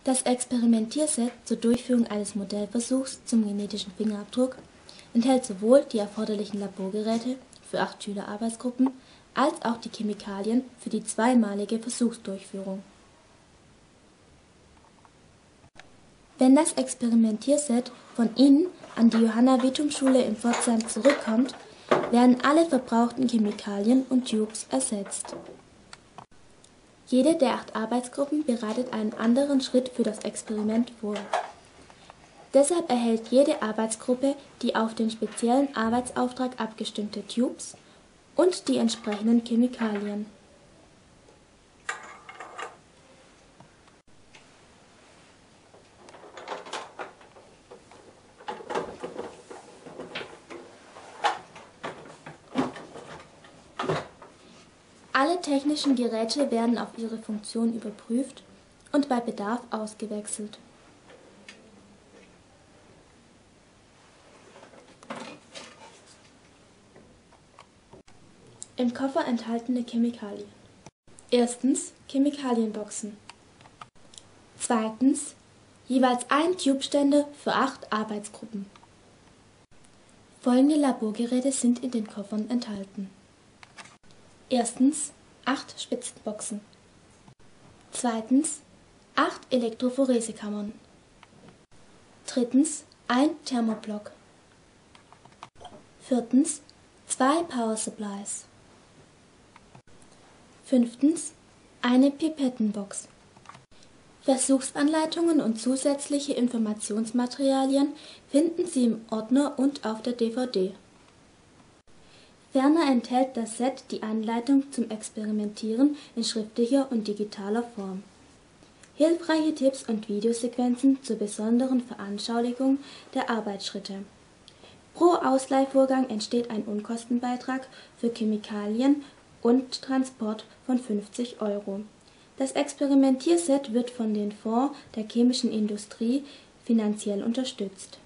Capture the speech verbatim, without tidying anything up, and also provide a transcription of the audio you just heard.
Das Experimentierset zur Durchführung eines Modellversuchs zum genetischen Fingerabdruck enthält sowohl die erforderlichen Laborgeräte für acht Schülerarbeitsgruppen als auch die Chemikalien für die zweimalige Versuchsdurchführung. Wenn das Experimentierset von Ihnen an die Johanna-Vitum-Schule in Pforzheim zurückkommt, werden alle verbrauchten Chemikalien und Tubes ersetzt. Jede der acht Arbeitsgruppen bereitet einen anderen Schritt für das Experiment vor. Deshalb erhält jede Arbeitsgruppe die auf den speziellen Arbeitsauftrag abgestimmte Tubes und die entsprechenden Chemikalien. Alle technischen Geräte werden auf ihre Funktion überprüft und bei Bedarf ausgewechselt. Im Koffer enthaltene Chemikalien. Erstens Chemikalienboxen. Zweitens jeweils ein Tubeständer für acht Arbeitsgruppen. Folgende Laborgeräte sind in den Koffern enthalten. Erstens acht Spitzenboxen. Zweitens acht Elektrophoresekammern. Drittens ein Thermoblock. Viertens zwei Power Supplies. Fünftens eine Pipettenbox. Versuchsanleitungen und zusätzliche Informationsmaterialien finden Sie im Ordner und auf der D V D. Ferner enthält das Set die Anleitung zum Experimentieren in schriftlicher und digitaler Form. Hilfreiche Tipps und Videosequenzen zur besonderen Veranschaulichung der Arbeitsschritte. Pro Ausleihvorgang entsteht ein Unkostenbeitrag für Chemikalien und Transport von fünfzig Euro. Das Experimentierset wird von den Fonds der chemischen Industrie finanziell unterstützt.